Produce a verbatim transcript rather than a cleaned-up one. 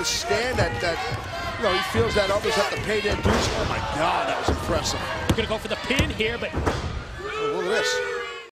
understand that, that you know, he feels that others have to pay their dues. Oh, my God, that was impressive. We're going to go for the pin here, but... Oh, look at this.